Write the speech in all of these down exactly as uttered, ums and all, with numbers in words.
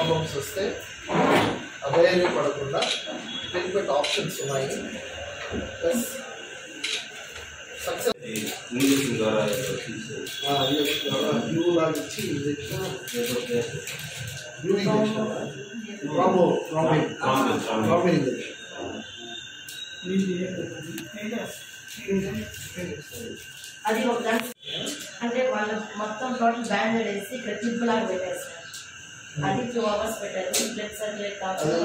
Problems వస్తే అధైర్యం పడకుండా ట్రీట్మెంట్ ఆప్షన్స్ ఉన్నాయి. ప్లస్ సక్సెస్ ఇంజెక్షన్ ద్వారా ఇంజెక్షన్ ద్వారా బ్లూ లాగా ఇచ్చి ఇంజెక్షన్ బ్లూ ఇంజెక్షన్ ప్రామో ప్రామిన్ ప్రామిన్ ఇంజెక్షన్ అది ఒక గంట అంటే వాళ్ళు మొత్తం టోటల్ బ్యాండెడ్ వేసి ఇక్కడ క్లిప్ లాగా పెట్టేస్తారు. అది టూ అవర్స్ పెట్టారు. బ్లడ్ సర్క్యులేట్ కాకుండా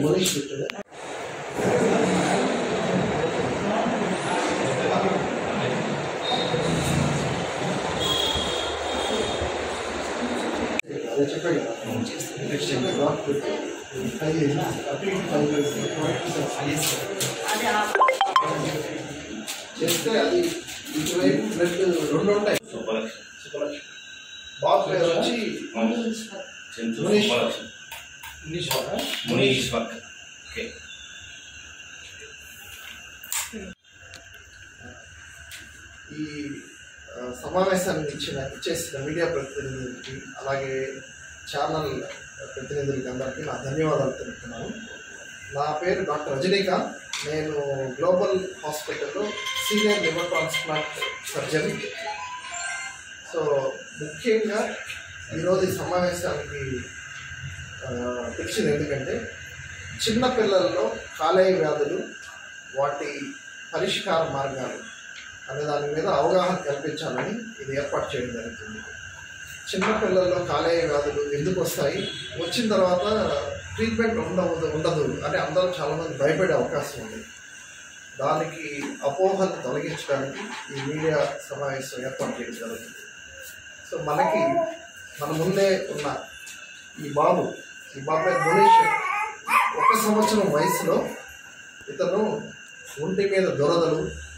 చెప్పాడు చేస్తే అది ఇటువైపు బ్లడ్ రెండు ఉంటాయి. బాబు పేరు వచ్చి ఈ సమావేశాన్ని ఇచ్చిన ఇచ్చేసిన మీడియా ప్రతినిధులకి అలాగే ఛానల్ ప్రతినిధులకి అందరికీ నా ధన్యవాదాలు తెలుపుతున్నాను. నా పేరు డాక్టర్ రజనీకాంత్. నేను గ్లోబల్ హాస్పిటల్లో senior liver transplant surgeon. So ముఖ్యంగా ఈరోజు ఈ సమావేశానికి పిలిచింది ఎందుకంటే చిన్నపిల్లల్లో కాలేయ వ్యాధులు, వాటి పరిష్కార మార్గాలు అనే దాని మీద అవగాహన కల్పించాలని ఇది ఏర్పాటు చేయడం జరుగుతుంది. చిన్నపిల్లల్లో కాలేయ వ్యాధులు ఎందుకు వస్తాయి, వచ్చిన తర్వాత ట్రీట్మెంట్ ఉండదు ఉండదు అని అందరూ చాలామంది భయపడే అవకాశం ఉంది. దానికి అపోహను తొలగించడానికి ఈ మీడియా సమావేశం ఏర్పాటు చేయడం జరుగుతుంది. సో మనకి మన ముందే ఉన్న ఈ బాబు ఈ బాబు మనీష్ ఒక సంవత్సరం వయసులో ఇతను ఒంటి మీద దురదలు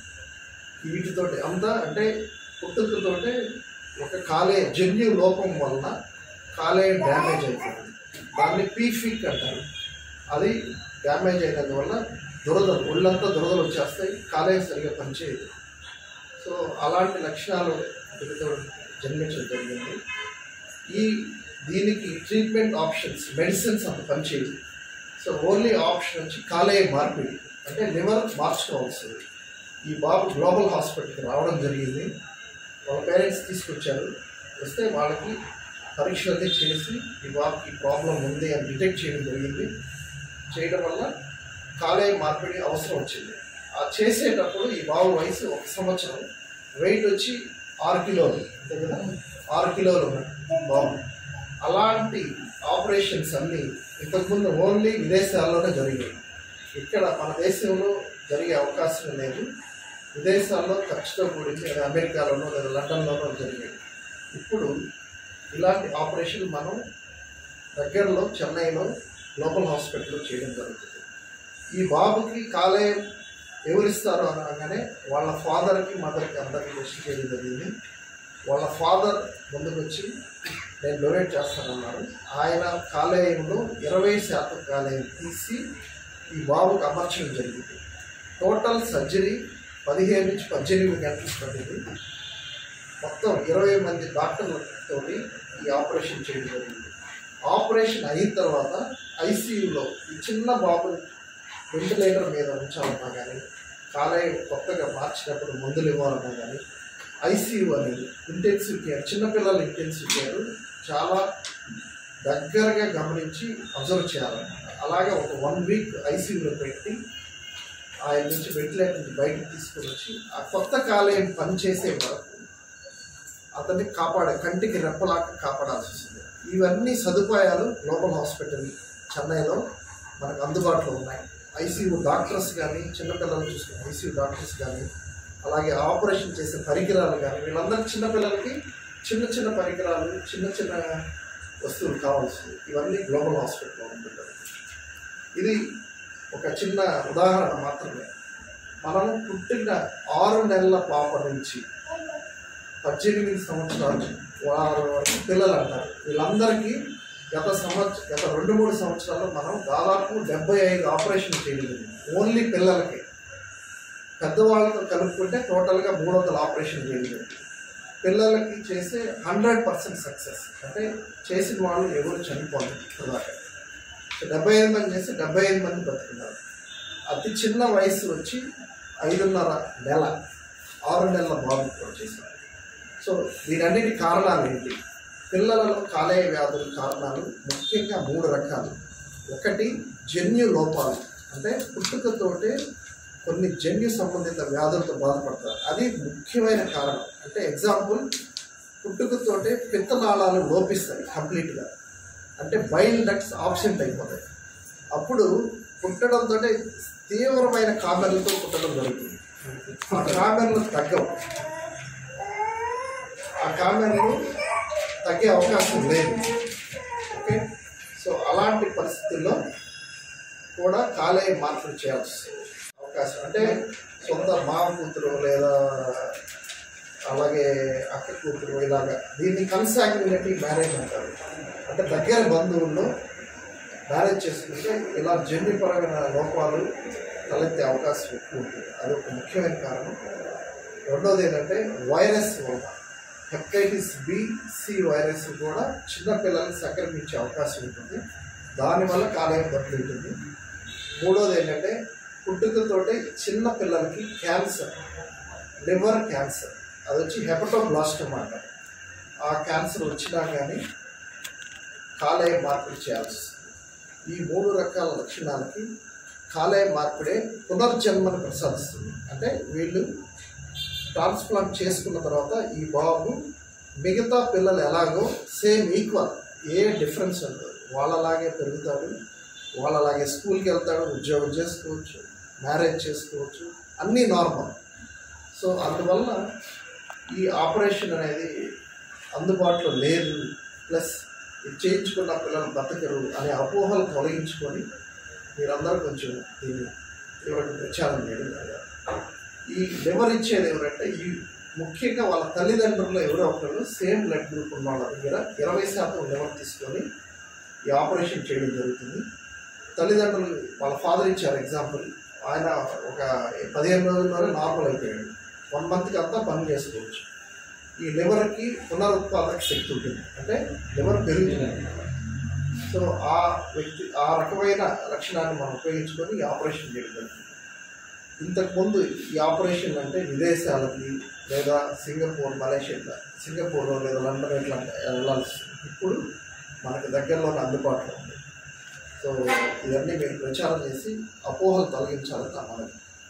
వీటితోటి అంతా అంటే పుట్టుకతోటే ఒక కాలేయ జన్యు లోపం వలన కాలేయ డ్యామేజ్ అయిపోయింది. దాన్ని పీఫిక్ అంటారు. అది డ్యామేజ్ అయినందువల్ల దురదలు ఒళ్ళంతా దురదలు వచ్చేస్తాయి, కాలేయం సరిగా పనిచేయదు. సో అలాంటి లక్షణాలు వీటితో జన్మించడం జరిగింది. ఈ దీనికి ట్రీట్మెంట్ ఆప్షన్స్ మెడిసిన్స్ అంత పనిచేయదు. సో ఓన్లీ ఆప్షన్ వచ్చి కాలేయ మార్పిడి అంటే లివర్ మార్చుకోవాల్సింది. ఈ బాబు గ్లోబల్ హాస్పిటల్కి రావడం జరిగింది. వాళ్ళ పేరెంట్స్ తీసుకొచ్చారు. వస్తే వాళ్ళకి పరీక్షలన్నీ చేసి ఈ బాబుకి ప్రాబ్లం ఉంది అని డిటెక్ట్ చేయడం జరిగింది. చేయడం వల్ల కాలేయ మార్పిడి అవసరం వచ్చింది. ఆ చేసేటప్పుడు ఈ బాబు వయసు ఒక సంవత్సరం, వెయిట్ వచ్చి ఆరు కిలోలు అంతే కదా, ఆరు కిలోలు ఉన్నాయి బాబు. అలాంటి ఆపరేషన్స్ అన్నీ ఇంతకుముందు ఓన్లీ విదేశాల్లోనే జరిగాయి. ఇక్కడ మన దేశంలో జరిగే అవకాశం లేదు. విదేశాల్లో ఖర్చుతో కూడింది, లేదా అమెరికాలోనో లేదా లండన్లోనో జరిగాయి. ఇప్పుడు ఇలాంటి ఆపరేషన్ మనం దగ్గరలో చెన్నైలో గ్లోబల్ హాస్పిటల్లో చేయడం జరుగుతుంది. ఈ బాబుకి కాలేయం ఎవరిస్తారో అనగానే వాళ్ళ ఫాదర్కి మదర్కి అందరికీ టెస్ట్ చేయడం జరిగింది. వాళ్ళ ఫాదర్ ముందుకు వచ్చి నేను డొనేట్ చేస్తానన్నారు. ఆయన కాలేయంలో ఇరవై శాతం కాలేయం తీసి ఈ బాబుకి అమర్చడం జరిగింది. టోటల్ సర్జరీ పదిహేను నుంచి పద్దెనిమిది గంటలు పట్టింది. మొత్తం ఇరవై మంది డాక్టర్లతో ఈ ఆపరేషన్ చేయడం జరిగింది. ఆపరేషన్ అయిన తర్వాత ఐసీయూలో ఈ చిన్న బాబుని వెంటిలేటర్ మీద ఉంచాలన్నా కానీ, కాలేయం కొత్తగా మార్చినప్పుడు మందులు ఇవ్వాలన్నా కానీ, ఐసీయూ అనేది ఇంటెన్సివ్ కేర్, చిన్నపిల్లల ఇంటెన్సివ్ కేర్ చాలా దగ్గరగా గమనించి అబ్జర్వ్ చేయాలన్నమాట. అలాగే ఒక వన్ వీక్ ఐసీయూలో పెట్టి ఆయన నుంచి వెంటిలేటర్ నుంచి బయటకు తీసుకొని వచ్చి ఆ కొత్త కాలేయం పనిచేసే వరకు అతన్ని కాపాడే కంటికి రెప్పలాగా కాపాడాల్సి వస్తుంది. ఇవన్నీ సదుపాయాలు గ్లోబల్ హాస్పిటల్ చెన్నైలో మనకు అందుబాటులో ఉన్నాయి. ఐసీయూ డాక్టర్స్ కానీ, చిన్నపిల్లలు చూసుకునే ఐసీయూ డాక్టర్స్ కానీ, అలాగే ఆపరేషన్ చేసే పరికరాలు కానీ, వీళ్ళందరూ చిన్నపిల్లలకి చిన్న చిన్న పరికరాలు, చిన్న చిన్న వస్తువులు కావాల్సింది. ఇవన్నీ గ్లోబల్ హాస్పిటల్లో ఉంటుంటారు. ఇది ఒక చిన్న ఉదాహరణ మాత్రమే. మనం పుట్టిన ఆరు నెలల పాప నుంచి పద్దెనిమిది సంవత్సరాలు వారు పిల్లలు అంటారు. వీళ్ళందరికీ గత సంవత్సరం గత రెండు మూడు సంవత్సరాలు మనం దాదాపు డెబ్బై ఐదు ఆపరేషన్ చేయలేదు. ఓన్లీ పిల్లలకి. పెద్దవాళ్ళతో కలుపుకుంటే టోటల్గా మూడు వందల ఆపరేషన్ చేయలేదు. పిల్లలకి చేసే హండ్రెడ్ పర్సెంట్ సక్సెస్. అంటే చేసిన వాళ్ళు ఎవరు చనిపోదు దాకా. డెబ్బై ఐదు మంది చేసి డెబ్బై ఐదు మంది బతుకున్నారు. అతి చిన్న వయసు వచ్చి ఐదున్నర నెల ఆరు నెలల బాబు కూడా చేశారు. సో దీనన్నిటి కారణాలు ఏంటి? పిల్లలలో కాలేయ వ్యాధుల కారణాలు ముఖ్యంగా మూడు రకాలు. ఒకటి జన్యు లోపాలు, అంటే పుట్టుకతోటే కొన్ని జన్యు సంబంధిత వ్యాధులతో బాధపడతారు. అది ముఖ్యమైన కారణం. అంటే ఎగ్జాంపుల్, పుట్టుకతోటే పిత్తనాళాలు లోపిస్తాయి కంప్లీట్గా, అంటే బైల్ డక్ట్స్ ఆబ్సెంట్ అయిపోతాయి. అప్పుడు పుట్టడంతో తీవ్రమైన కామెర్లతో పుట్టడం జరుగుతుంది. ఆ కామెర్లు తగ్గవు, ఆ కామెర్లు తగ్గే అవకాశం లేదు. ఓకే, సో అలాంటి పరిస్థితుల్లో కూడా కాలేయ మార్పులు చేయాల్సి అవకాశం. అంటే సొంత మామ కూతురు లేదా అలాగే అక్క కూతురు ఇలాగా, దీన్ని కన్సాంగ్యునిటీ మ్యారేజ్ అంటారు. అంటే దగ్గర బంధువుల్లో మ్యారేజ్ చేసుకుంటే ఇలా జన్యుపరమైన లోపాలు తలెత్తే అవకాశం ఎక్కువ ఉంటుంది. అది ఒక ముఖ్యమైన కారణం. రెండోది ఏంటంటే వైరస్ వల్ల, హెపటైటిస్ బి సి వైరస్ కూడా చిన్నపిల్లల్ని సంక్రమించే అవకాశం ఉంటుంది. దానివల్ల కాలేయం దెబ్బతింటుంది. మూడోది ఏంటంటే పుట్టుకతోటే చిన్న పిల్లలకి క్యాన్సర్, లివర్ క్యాన్సర్, అది వచ్చి హెపటోబ్లాస్టోమా అంటారు. ఆ క్యాన్సర్ వచ్చినా కానీ కాలేయ మార్పిడి చేయాల్సి. ఈ మూడు రకాల లక్షణాలకి కాలేయ మార్పిడే పునర్జన్మను ప్రసాదిస్తుంది. అంటే వీళ్ళు ట్రాన్స్ప్లాంట్ చేసుకున్న తర్వాత ఈ బాబు మిగతా పిల్లలు ఎలాగో సేమ్ ఈక్వల్, ఏ డిఫరెన్స్ ఉండదు, వాళ్ళలాగే పెరుగుతాడు, వాళ్ళలాగే స్కూల్కి వెళ్తాడు, ఉద్యోగం చేసుకోవచ్చు, మ్యారేజ్ చేసుకోవచ్చు, అన్నీ నార్మల్. సో అందువల్ల ఈ ఆపరేషన్ అనేది అందుబాటులో లేదు. ప్లస్ ఇది చేయించుకున్న పిల్లలు బతకరు అనే అపోహలు తొలగించుకొని మీరందరూ కొంచెం దీన్ని తీవ్రంగా ప్రచారం చేయడం జరగాలి. ఈ లివర్ ఇచ్చేది ఎవరంటే ఈ ముఖ్యంగా వాళ్ళ తల్లిదండ్రుల్లో ఎవరో ఒకరు సేమ్ బ్లడ్ గ్రూప్ ఉన్న వాళ్ళ దగ్గర ఇరవై శాతం లివర్ తీసుకొని ఈ ఆపరేషన్ చేయడం జరుగుతుంది. తల్లిదండ్రులు వాళ్ళ ఫాదర్ ఇచ్చారు ఎగ్జాంపుల్, ఆయన ఒక పదిహేను రోజుల్లోనే నార్మల్ అయిపోయాడు, వన్ మంత్కి అంతా పని చేసుకోవచ్చు. ఈ లివర్కి పునరుత్పాదక శక్తి ఉంటుంది, అంటే లివర్ పెరుగుతుంది. సో ఆ వ్యక్తి ఆ రకమైన లక్షణాన్ని మనం ఉపయోగించుకొని ఈ ఆపరేషన్ చేయడం జరుగుతుంది. ఇంతకుముందు ఈ ఆపరేషన్ అంటే విదేశాలకి లేదా సింగపూర్, మలేషియా, సింగపూర్ లేదా లండన్ ఇట్లా వెళ్ళాల్సి, ఇప్పుడు మనకు దగ్గరలోనే అందుబాటులో ఉంది. సో ఇవన్నీ మీరు ప్రచారం చేసి అపోహలు తొలగించాలని నా మనవి.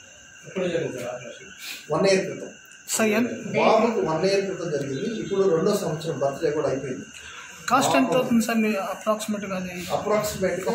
వన్ ఇయర్ క్రితం బాబుకి వన్ ఇయర్ క్రితం జరిగింది. ఇప్పుడు రెండో సంవత్సరం బర్త్డే కూడా అయిపోయింది. కాస్ట్ ఎంత అవుతుంది సార్ అప్రాక్సిమేట్గా? అప్రాక్సిమేట్గా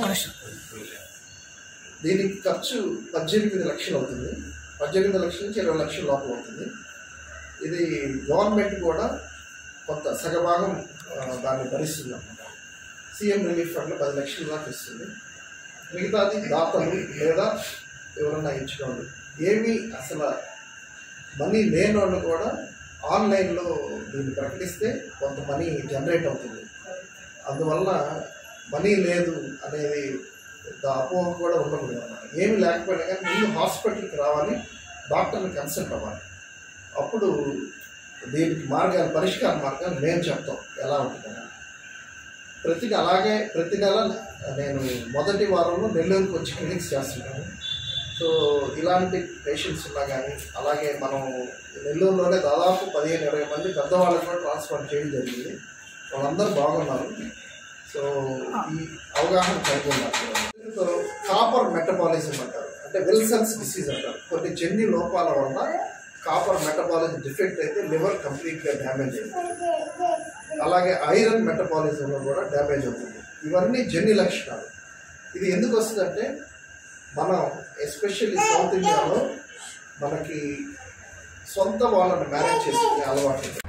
దీనికి ఖర్చు పద్దెనిమిది లక్షలు అవుతుంది. పద్దెనిమిది లక్షల నుంచి ఇరవై లక్షల లోపల అవుతుంది. ఇది గవర్నమెంట్ కూడా కొంత సగభాగం దాన్ని భరిస్తుంది అన్నమాట. సీఎం రిలీఫ్ ఫండ్లో పది లక్షల దాకా ఇస్తుంది. మిగతాది దాతలు లేదా ఎవరన్నా ఇచ్చుకోండి. ఏమీ అసలు మనీ లేని వాళ్ళు కూడా ఆన్లైన్లో దీన్ని ప్రకటిస్తే కొంత మనీ జనరేట్ అవుతుంది. అందువల్ల మనీ లేదు అనేది అపోహ కూడా ఉండకూడదు అన్నమాట. ఏమి లేకపోయినా కానీ ముందు హాస్పిటల్కి రావాలి, డాక్టర్ని కన్సల్ట్ అవ్వాలి. అప్పుడు దీనికి మార్గాలు, పరిష్కార మార్గాలు మేము చెప్తాం ఎలా ఉంటుందని. ప్రతి అలాగే ప్రతి నెల నేను మొదటి వారంలో నెల్లూరుకి వచ్చి క్లినిక్స్ చేస్తున్నాను. సో ఇలాంటి పేషెంట్స్ ఉన్నా కానీ, అలాగే మనం నెల్లూరులోనే దాదాపు పదిహేను ఇరవై మంది పెద్దవాళ్ళకి కూడా ట్రాన్స్ప్లాంట్ చేయడం జరిగింది. వాళ్ళందరూ బాగున్నారు. సో ఈ అవగాహన కలిగి ఉన్నారు. సో కాపర్ మెటబాలిజం అంటారు, అంటే విల్సన్స్ డిసీజ్ అంటారు. కొన్ని జన్యు లోపాల వల్ల కాపర్ మెటబాలిజం డిఫెక్ట్ అయితే లివర్ కంప్లీట్గా డ్యామేజ్ అవుతుంది. అలాగే ఐరన్ మెటబాలిజంలో కూడా డ్యామేజ్ అవుతుంది. ఇవన్నీ జన్యు లక్షణాలు. ఇది ఎందుకు వస్తుందంటే మనం ఎస్పెషల్లీ సౌత్ ఇండియాలో మనకి సొంత వాళ్ళని మ్యారేజ్ చేసుకునే అలవాటు ఉంటుంది.